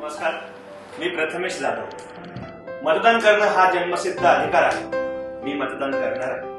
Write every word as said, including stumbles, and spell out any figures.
नमस्कार, मी प्रथमेश जाधव. मतदान करणं हा जन्मसिद्ध अधिकार आहे. मी मतदान करणार आहे.